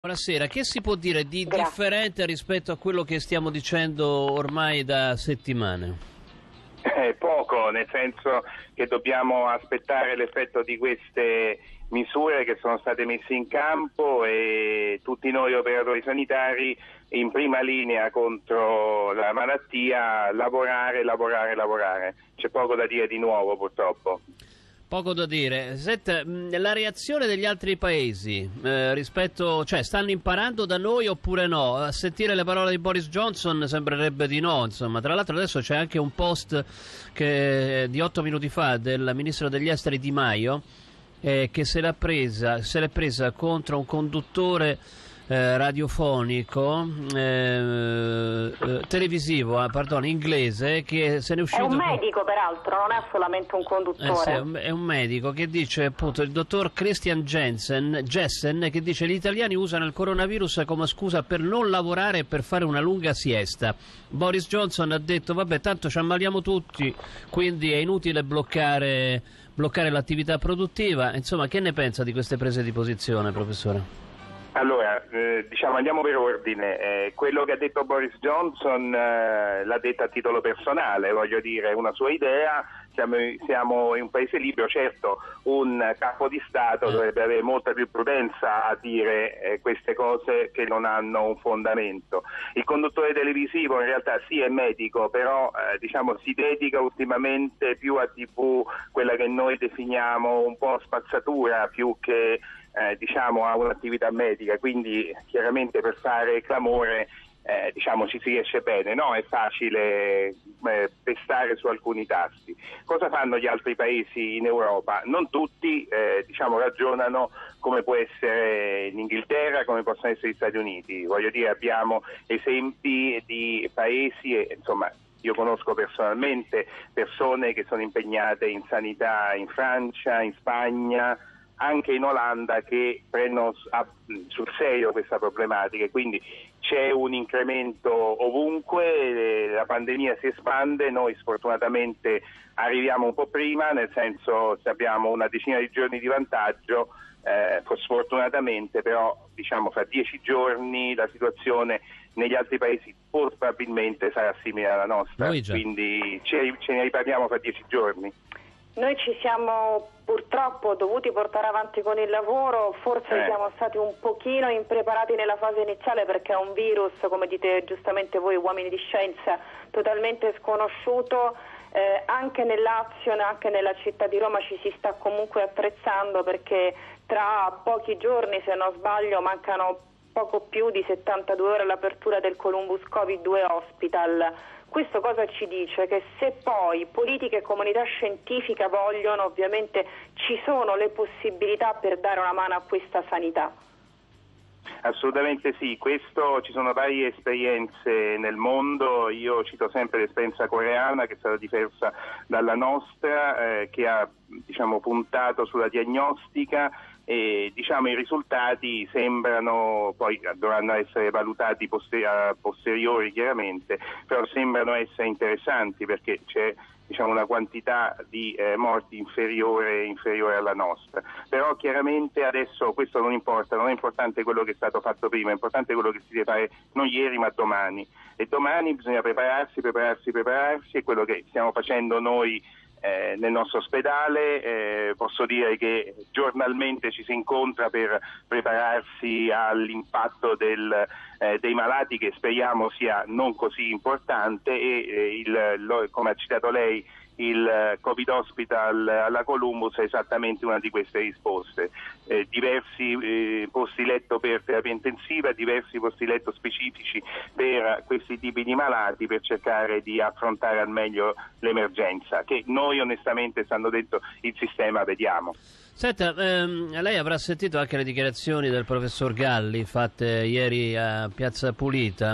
Buonasera, che si può dire di Grazie. differente rispetto a quello che stiamo dicendo ormai da settimane? Poco, nel senso che dobbiamo aspettare l'effetto di queste misure che sono state messe in campo e tutti noi operatori sanitari in prima linea contro la malattia, lavorare. C'è poco da dire di nuovo, purtroppo. Poco da dire. Senta, la reazione degli altri paesi rispetto, cioè stanno imparando da noi oppure no? A sentire le parole di Boris Johnson sembrerebbe di no, insomma. Tra l'altro adesso c'è anche un post di 8 minuti fa del ministro degli esteri Di Maio che se l'è presa contro un conduttore radiofonico televisivo, inglese, che se ne è uscito. È un medico, peraltro, non è solamente un conduttore. Sì, è un medico che dice, appunto, il dottor Christian Jessen, che dice: gli italiani usano il coronavirus come scusa per non lavorare e per fare una lunga siesta. Boris Johnson ha detto: vabbè, tanto ci ammaliamo tutti, quindi è inutile bloccare l'attività produttiva. Insomma, che ne pensa di queste prese di posizione, professore? Allora, andiamo per ordine. Quello che ha detto Boris Johnson l'ha detto a titolo personale, voglio dire, è una sua idea. Siamo in un paese libero, certo un capo di Stato dovrebbe avere molta più prudenza a dire queste cose che non hanno un fondamento. Il conduttore televisivo in realtà sì è medico, però si dedica ultimamente più a TV, quella che noi definiamo un po' spazzatura più che a un'attività medica, quindi chiaramente per fare clamore ci si riesce bene, no? È facile pestare su alcuni tasti. Cosa fanno gli altri paesi in Europa? Non tutti ragionano come può essere l'Inghilterra, come possono essere gli Stati Uniti. Voglio dire, abbiamo esempi di paesi io conosco personalmente persone che sono impegnate in sanità in Francia, in Spagna, anche in Olanda, che prendono sul serio questa problematica, quindi c'è un incremento ovunque, la pandemia si espande, noi sfortunatamente arriviamo un po' prima, nel senso che abbiamo una decina di giorni di vantaggio, sfortunatamente, però fra 10 giorni la situazione negli altri paesi probabilmente sarà simile alla nostra, quindi ce ne riparliamo fra 10 giorni. Noi ci siamo purtroppo dovuti portare avanti con il lavoro, forse siamo stati un pochino impreparati nella fase iniziale perché è un virus, come dite giustamente voi uomini di scienza, totalmente sconosciuto. Anche nel Lazio, anche nella città di Roma ci si sta comunque attrezzando perché tra pochi giorni, se non sbaglio, mancano poco più di 72 ore all'apertura del Columbus Covid-2 Hospital. Questo cosa ci dice? Che se poi politica e comunità scientifica vogliono, ovviamente ci sono le possibilità per dare una mano a questa sanità. Assolutamente sì, ci sono varie esperienze nel mondo, io cito sempre l'esperienza coreana che è stata diversa dalla nostra, che ha puntato sulla diagnostica e i risultati sembrano, poi dovranno essere valutati a posteriori chiaramente, però sembrano essere interessanti perché c'è una quantità di morti inferiore alla nostra. Però chiaramente adesso questo non importa, non è importante quello che è stato fatto prima, è importante quello che si deve fare non ieri ma domani, e domani bisogna prepararsi, è quello che stiamo facendo noi nel nostro ospedale. Posso dire che giornalmente ci si incontra per prepararsi all'impatto dei malati, che speriamo sia non così importante, e come ha citato lei il Covid Hospital alla Columbus è esattamente una di queste risposte. Diversi posti letto per terapia intensiva, diversi posti letto specifici per questi tipi di malati, per cercare di affrontare al meglio l'emergenza, che noi onestamente, stando dentro il sistema, vediamo. Senta, lei avrà sentito anche le dichiarazioni del professor Galli fatte ieri a Piazza Pulita.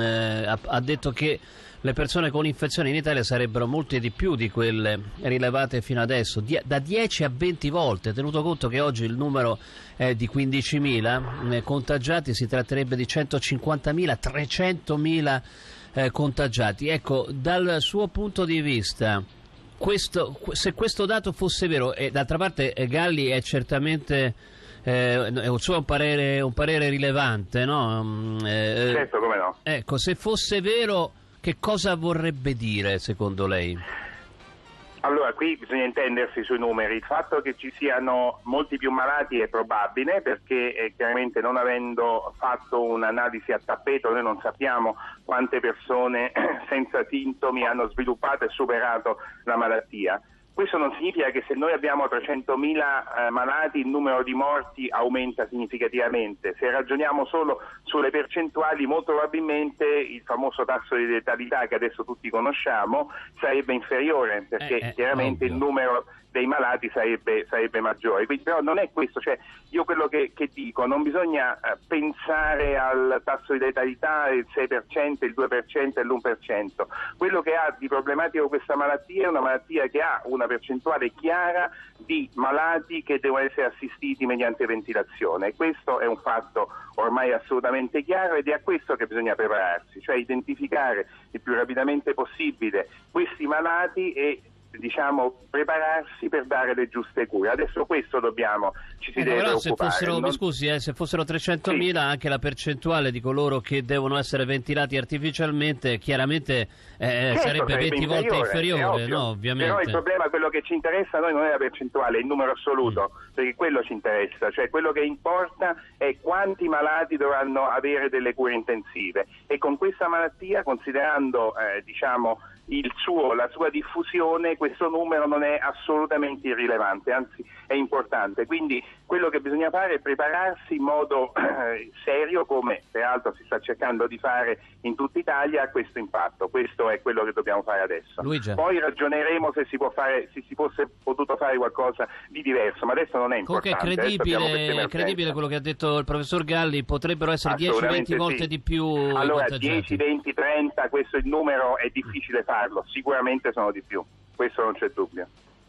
Ha detto che le persone con infezione in Italia sarebbero molte di più di quelle rilevate fino adesso, da 10 a 20 volte, tenuto conto che oggi il numero è di 15.000 contagiati, si tratterebbe di 150.000, 300.000 contagiati. Ecco, dal suo punto di vista, se questo dato fosse vero, e d'altra parte Galli è certamente è un suo parere rilevante, no? Certo, come no. Ecco, se fosse vero, che cosa vorrebbe dire secondo lei? Allora, qui bisogna intendersi sui numeri. Il fatto che ci siano molti più malati è probabile, perché chiaramente, non avendo fatto un'analisi a tappeto, noi non sappiamo quante persone senza sintomi hanno sviluppato e superato la malattia. Questo non significa che se noi abbiamo 300.000 malati il numero di morti aumenta significativamente. Se ragioniamo solo sulle percentuali, molto probabilmente il famoso tasso di letalità che adesso tutti conosciamo sarebbe inferiore, perché chiaramente il numero dei malati sarebbe maggiore. Quindi, però non è questo, cioè io quello che dico, non bisogna pensare al tasso di letalità il 6%, il 2% e l'1%. Quello che ha di problematico questa malattia è una malattia che ha una percentuale chiara di malati che devono essere assistiti mediante ventilazione, e questo è un fatto ormai assolutamente chiaro, ed è a questo che bisogna prepararsi, cioè identificare il più rapidamente possibile questi malati e prepararsi per dare le giuste cure. Adesso questo ci si deve preoccupare. Se fossero 300.000, sì, anche la percentuale di coloro che devono essere ventilati artificialmente chiaramente sarebbe 20 volte inferiore, no? Ovviamente. Però il problema, quello che ci interessa a noi non è la percentuale, è il numero assoluto, perché quello ci interessa, cioè quello che importa è quanti malati dovranno avere delle cure intensive, e con questa malattia, considerando la sua diffusione, questo numero non è assolutamente irrilevante, anzi è importante. Quindi quello che bisogna fare è prepararsi in modo serio, come peraltro si sta cercando di fare in tutta Italia, a questo impatto. Questo è quello che dobbiamo fare adesso. Luigi. Poi ragioneremo se si fosse potuto fare qualcosa di diverso, ma adesso non è importante. Comunque è credibile quello che ha detto il professor Galli, potrebbero essere 10-20 volte di più. Allora 10, 20, 30, questo il numero è difficile farlo, sicuramente sono di più, questo non c'è dubbio.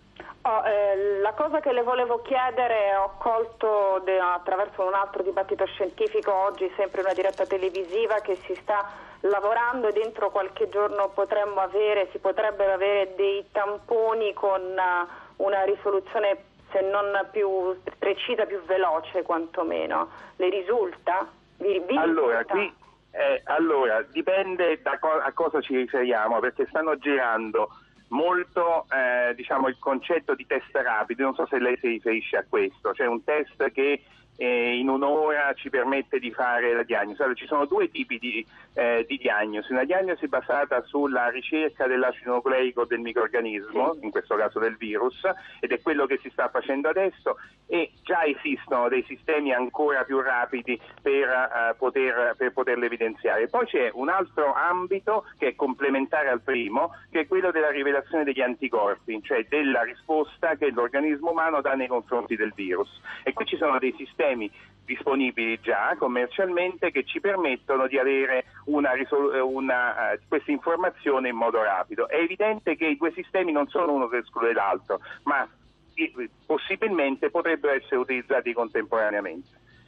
La cosa che le volevo chiedere, ho colto attraverso un altro dibattito scientifico oggi, sempre una diretta televisiva, che si sta lavorando e dentro qualche giorno si potrebbero avere dei tamponi con una risoluzione, se non più precisa, più veloce quantomeno. Le risulta? Allora, dipende a cosa ci riferiamo, perché stanno girando molto il concetto di test rapido. Non so se lei si riferisce a questo, cioè un test che in un'ora ci permette di fare la diagnosi. Allora, ci sono due tipi di diagnosi: una diagnosi basata sulla ricerca dell'acido nucleico del microrganismo, in questo caso del virus, ed è quello che si sta facendo adesso, e già esistono dei sistemi ancora più rapidi per poterle evidenziare. Poi c'è un altro ambito che è complementare al primo, che è quello della rivelazione degli anticorpi, cioè della risposta che l'organismo umano dà nei confronti del virus. E qui ci sono dei sistemi disponibili già commercialmente che ci permettono di avere questa informazione in modo rapido. È evidente che i due sistemi non sono uno che esclude l'altro, ma possibilmente potrebbero essere utilizzati contemporaneamente.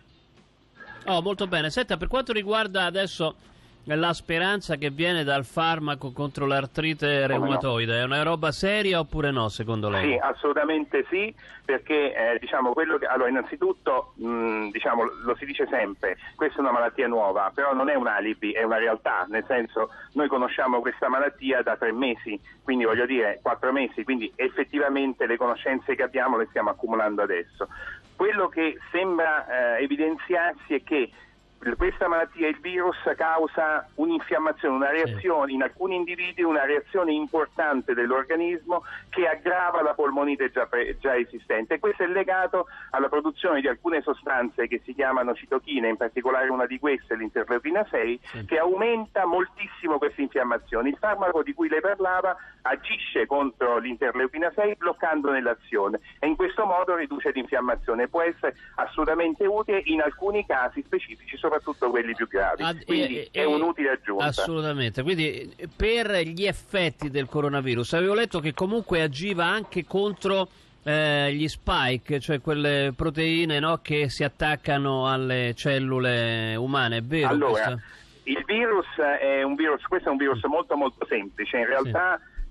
Molto bene. Senta, per quanto riguarda adesso la speranza che viene dal farmaco contro l'artrite reumatoide, è una roba seria oppure no, secondo lei? Sì, assolutamente sì, perché allora, innanzitutto lo si dice sempre, questa è una malattia nuova, però non è un alibi, è una realtà, nel senso, noi conosciamo questa malattia da 3 mesi, quindi 4 mesi, quindi effettivamente le conoscenze che abbiamo le stiamo accumulando adesso. Quello che sembra evidenziarsi è che questa malattia, il virus, causa un'infiammazione, una reazione, in alcuni individui una reazione importante dell'organismo che aggrava la polmonite già esistente, e questo è legato alla produzione di alcune sostanze che si chiamano citochine, in particolare una di queste, l'interleuchina 6, che aumenta moltissimo questa infiammazione. Il farmaco di cui lei parlava agisce contro l'interleuchina 6 bloccandone l'azione, e in questo modo riduce l'infiammazione. Può essere assolutamente utile in alcuni casi specifici, soprattutto quelli più gravi, quindi è un'utile aggiunta. Assolutamente. Quindi per gli effetti del coronavirus avevo letto che comunque agiva anche contro gli spike, cioè quelle proteine, no, che si attaccano alle cellule umane, è vero? Allora, il virus questo è un virus molto molto semplice, in realtà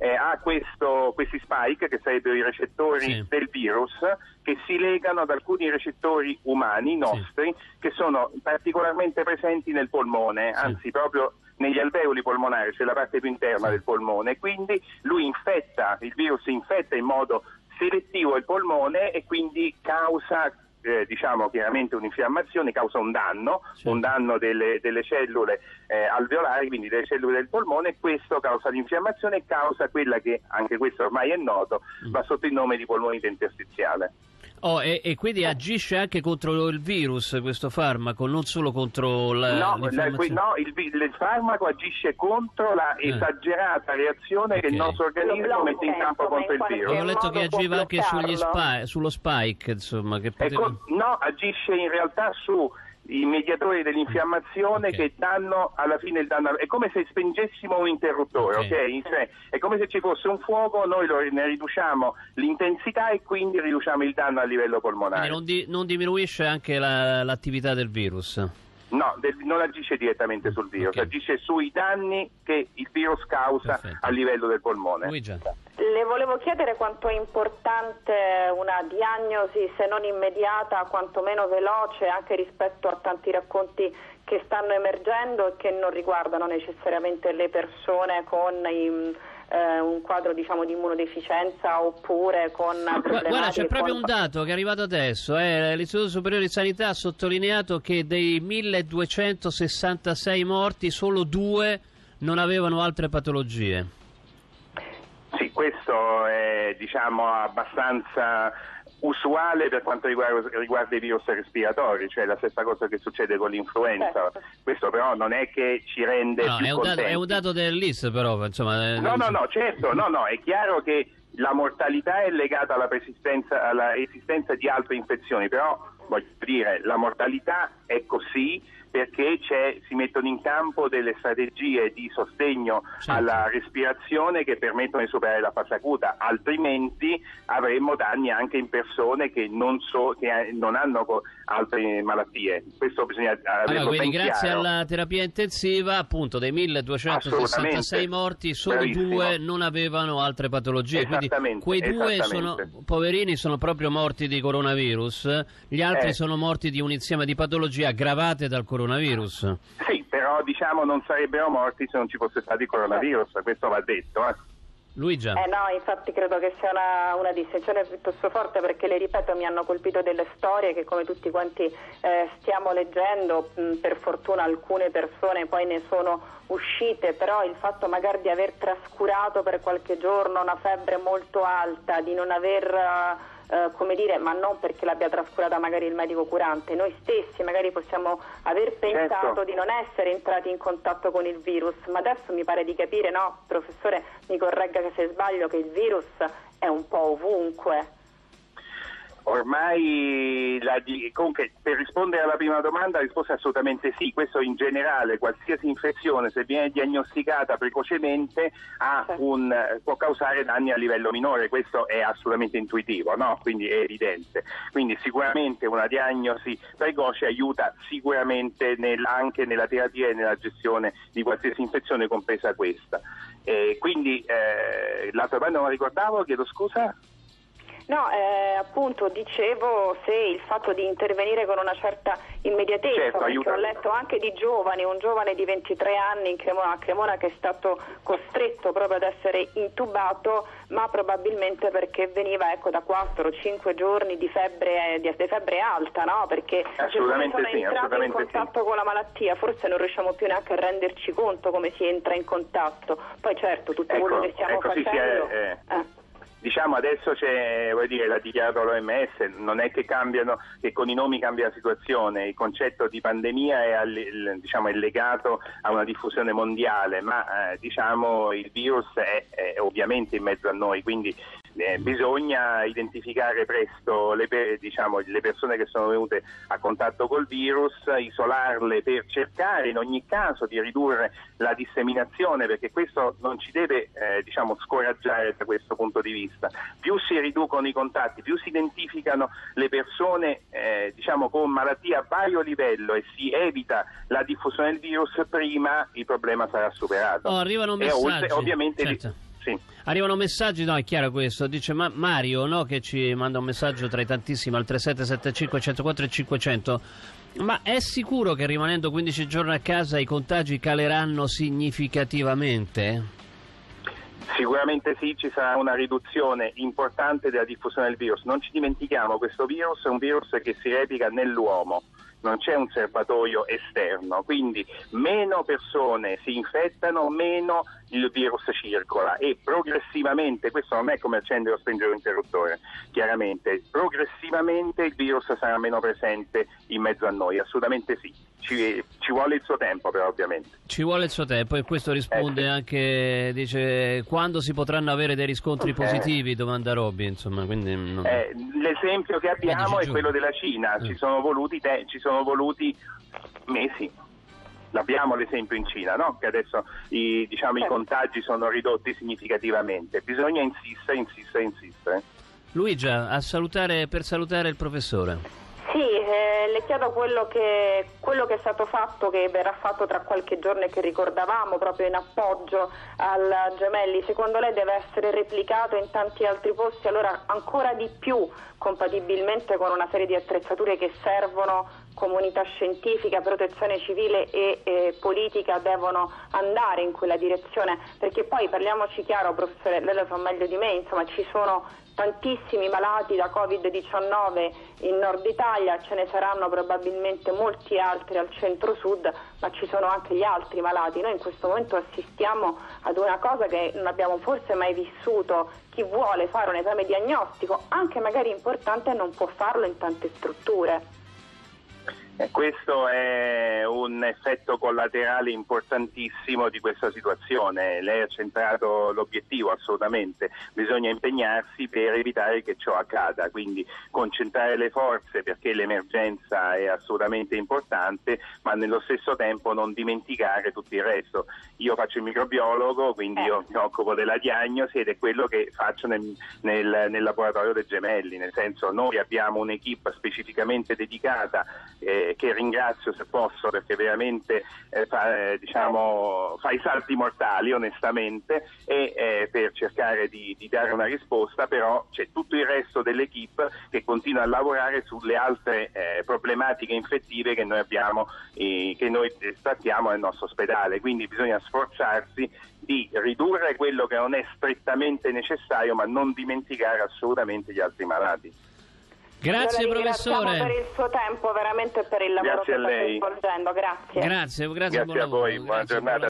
ha questi spike, che sarebbero i recettori del virus, che si legano ad alcuni recettori umani nostri che sono particolarmente presenti nel polmone, anzi proprio negli alveoli polmonari, cioè la parte più interna del polmone. Quindi il virus infetta in modo selettivo il polmone e quindi causa chiaramente un'infiammazione, causa un danno delle cellule alveolari, quindi delle cellule del polmone, e questo causa l'infiammazione e causa quella che, anche questo ormai è noto, va sotto il nome di polmonite interstiziale. E quindi agisce anche contro il virus questo farmaco, non solo contro l'infiammazione? No, il farmaco agisce contro la esagerata reazione che il nostro organismo mette in campo contro il virus. Ho letto che agiva anche sullo spike, insomma. No, agisce in realtà su i mediatori dell'infiammazione che danno alla fine il danno. È come se spengessimo un interruttore, ok? Cioè, è come se ci fosse un fuoco, noi ne riduciamo l'intensità e quindi riduciamo il danno a livello polmonare. Quindi non diminuisce anche l'attività del virus? No, non agisce direttamente sul virus, agisce sui danni che il virus causa a livello del polmone. Le volevo chiedere quanto è importante una diagnosi, se non immediata, quantomeno veloce, anche rispetto a tanti racconti che stanno emergendo e che non riguardano necessariamente le persone con un quadro di immunodeficienza oppure con problematiche. Guarda, c'è proprio un dato che è arrivato adesso, l'Istituto Superiore di Sanità ha sottolineato che dei 1266 morti solo 2 non avevano altre patologie. Sì, questo è abbastanza usuale per quanto riguarda i virus respiratori, cioè la stessa cosa che succede con l'influenza. Questo però non è che ci rende più contenti. È un dato dell'IS però, insomma. Certo, è chiaro che la mortalità è legata alla esistenza di altre infezioni, però voglio dire, la mortalità è così perché si mettono in campo delle strategie di sostegno alla respirazione che permettono di superare la fase acuta, altrimenti avremmo danni anche in persone che non hanno altre malattie. Questo bisogna averlo ben chiaro. Grazie alla terapia intensiva, appunto, dei 1266 morti, solo 2 non avevano altre patologie. Quindi quei 2 poverini sono proprio morti di coronavirus, gli altri sono morti di un insieme di patologie aggravate dal coronavirus. Sì, però non sarebbero morti se non ci fosse stato il coronavirus, questo va detto. Luigia. No, infatti credo che sia una distinzione piuttosto forte, perché le ripeto, mi hanno colpito delle storie che, come tutti quanti stiamo leggendo, per fortuna alcune persone poi ne sono uscite, però il fatto magari di aver trascurato per qualche giorno una febbre molto alta, di non aver ma non perché l'abbia trascurata magari il medico curante, noi stessi magari possiamo aver pensato di non essere entrati in contatto con il virus, ma adesso mi pare di capire, no, professore, mi corregga se sbaglio, che il virus è un po' ovunque. Ormai, comunque, per rispondere alla prima domanda, la risposta è assolutamente sì. Questo in generale, qualsiasi infezione, se viene diagnosticata precocemente, può causare danni a livello minore. Questo è assolutamente intuitivo, no? Quindi è evidente. Quindi sicuramente una diagnosi precoce aiuta sicuramente anche nella terapia e nella gestione di qualsiasi infezione, compresa questa. Quindi l'altra domanda non ricordavo, chiedo scusa. No, appunto dicevo se il fatto di intervenire con una certa immediatezza, perché ho letto anche di un giovane di 23 anni a Cremona che è stato costretto proprio ad essere intubato, ma probabilmente perché veniva da 4-5 giorni di febbre alta, no? Perché sono entrati in contatto con la malattia, forse non riusciamo più neanche a renderci conto come si entra in contatto. Poi certo, tutto quello che stiamo facendo... adesso l'ha dichiarato l'OMS, non è che con i nomi cambia la situazione, il concetto di pandemia è legato a una diffusione mondiale, ma il virus è ovviamente in mezzo a noi, quindi bisogna identificare presto le persone che sono venute a contatto col virus, isolarle per cercare in ogni caso di ridurre la disseminazione, perché questo non ci deve scoraggiare da questo punto di vista. Più si riducono i contatti, più si identificano le persone con malattie a vario livello e si evita la diffusione del virus, prima il problema sarà superato. Arrivano messaggi. Ovviamente sì. Arrivano messaggi, no, è chiaro questo, dice Mario, no, che ci manda un messaggio tra i tantissimi al 3775 104 e 500. Ma è sicuro che rimanendo 15 giorni a casa i contagi caleranno significativamente? Sicuramente sì, ci sarà una riduzione importante della diffusione del virus. Non ci dimentichiamo, questo virus è un virus che si replica nell'uomo, non c'è un serbatoio esterno, quindi meno persone si infettano, meno il virus circola e progressivamente, questo non è come accendere o spengere l'interruttore, chiaramente, progressivamente il virus sarà meno presente in mezzo a noi, assolutamente sì. Ci vuole il suo tempo però, ovviamente. Ci vuole il suo tempo, e questo risponde anche, dice, quando si potranno avere dei riscontri positivi, domanda Robby, insomma, quindi non... L'esempio che abbiamo è quello della Cina, ci sono voluti mesi. L'abbiamo l'esempio in Cina, no? Che adesso i contagi sono ridotti significativamente. Bisogna insistere. Luigia, per salutare il professore. Sì, le chiedo quello che è stato fatto, che verrà fatto tra qualche giorno e che ricordavamo proprio in appoggio al Gemelli. Secondo lei deve essere replicato in tanti altri posti, allora ancora di più, compatibilmente con una serie di attrezzature che servono, comunità scientifica, protezione civile e politica devono andare in quella direzione, perché poi parliamoci chiaro, professore, lei lo sa meglio di me, insomma ci sono tantissimi malati da Covid-19 in Nord Italia, ce ne saranno probabilmente molti altri al centro-sud, ma ci sono anche gli altri malati. Noi in questo momento assistiamo ad una cosa che non abbiamo forse mai vissuto. Chi vuole fare un esame diagnostico, anche magari importante, non può farlo in tante strutture. Questo è un effetto collaterale importantissimo di questa situazione. Lei ha centrato l'obiettivo, assolutamente. Bisogna impegnarsi per evitare che ciò accada, quindi concentrare le forze perché l'emergenza è assolutamente importante, ma nello stesso tempo non dimenticare tutto il resto. Io faccio il microbiologo, quindi io mi occupo della diagnosi ed è quello che faccio nel laboratorio dei Gemelli, nel senso noi abbiamo un'equipe specificamente dedicata che ringrazio se posso perché veramente fa i salti mortali onestamente e per cercare di dare una risposta, però c'è tutto il resto dell'equipe che continua a lavorare sulle altre problematiche infettive che noi abbiamo che noi trattiamo nel nostro ospedale, quindi bisogna sforzarsi di ridurre quello che non è strettamente necessario, ma non dimenticare assolutamente gli altri malati. Grazie professore. Per il suo tempo veramente per il lavoro che state svolgendo. Grazie. Grazie, buon lavoro. A voi, buona giornata.